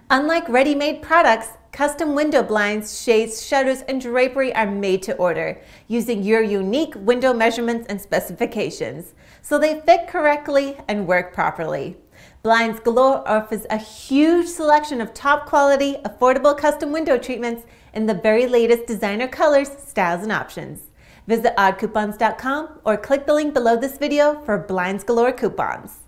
Unlike ready-made products, custom window blinds, shades, shutters, and drapery are made to order using your unique window measurements and specifications, so they fit correctly and work properly. Blinds Galore offers a huge selection of top quality, affordable custom window treatments in the very latest designer colors, styles, and options. Visit oddcoupons.com or click the link below this video for Blinds Galore coupons.